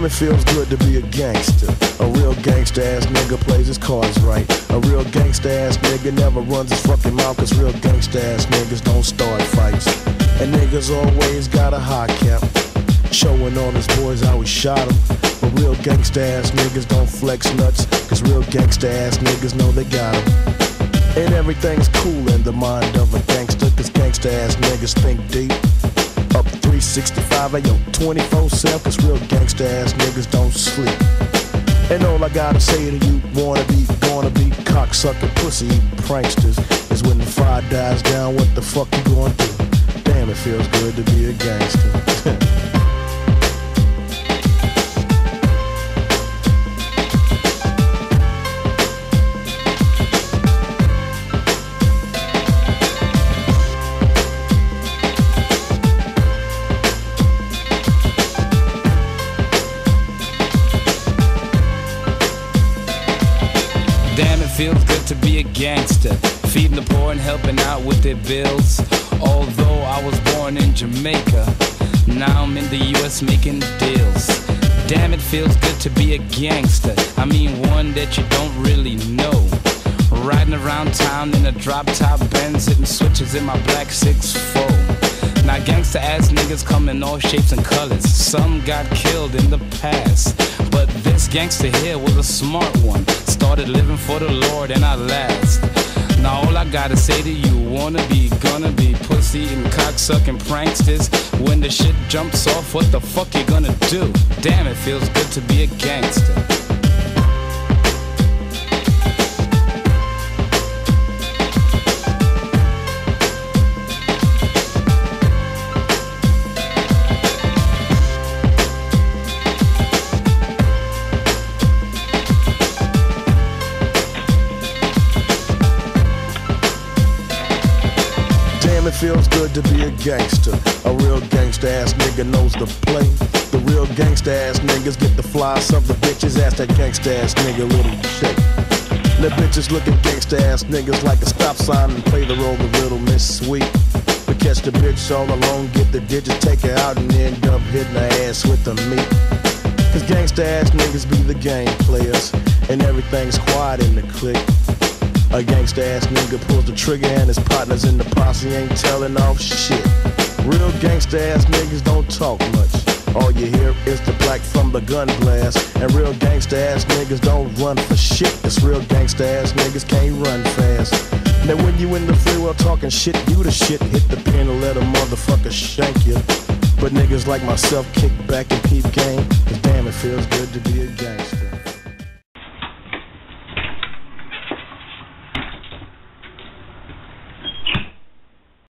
Damn, it feels good to be a gangster. A real gangsta ass nigga plays his cards right. A real gangsta ass nigga never runs his fucking mouth, cause real gangsta ass niggas don't start fights. And niggas always got a high cap, showing all his boys how he shot him. But real gangsta ass niggas don't flex nuts, cause real gangsta ass niggas know they got him. And everything's cool in the mind of a gangster, cause gangsta ass niggas think deep. Up 365, ayo, 24/7, cause real gangsta ass niggas don't sleep. And all I gotta say to you wanna be, gonna be cocksucker, pussy pranksters, is when the fire dies down, what the fuck you gonna do? Damn, it feels good to be a gangster. Damn, it feels good to be a gangster, feeding the poor and helping out with their bills. Although I was born in Jamaica, now I'm in the US making deals. Damn, it feels good to be a gangster, I mean one that you don't really know. Riding around town in a drop-top Benz, hitting switches in my black 6'4". Now gangsta ass niggas come in all shapes and colors. Some got killed in the past, but this gangster here was a smart one. Started living for the Lord and I last. Now all I gotta say to you, wanna be, gonna be pussy and cocksucking pranksters. When the shit jumps off, what the fuck you gonna do? Damn, it feels good to be a gangster. It feels good to be a gangster. A real gangsta ass nigga knows the play. The real gangsta ass niggas get the flies of the bitches. Ask that gangsta ass nigga little shit. The bitches look at gangsta ass niggas like a stop sign and play the role of Little Miss Sweet. But catch the bitch all alone, get the digits, take her out and end up hitting her ass with the meat. Cause gangsta ass niggas be the game players, and everything's quiet in the clique. A gangsta ass nigga pulls the trigger and his partners in the posse ain't telling off shit. Real gangsta ass niggas don't talk much. All you hear is the black from the gun blast. And real gangsta ass niggas don't run for shit, cause real gangsta ass niggas can't run fast. Now when you in the free world talking shit, you the shit, hit the pin and let a motherfucker shank you. But niggas like myself kick back and keep game, cause damn, it feels good to be a gangster.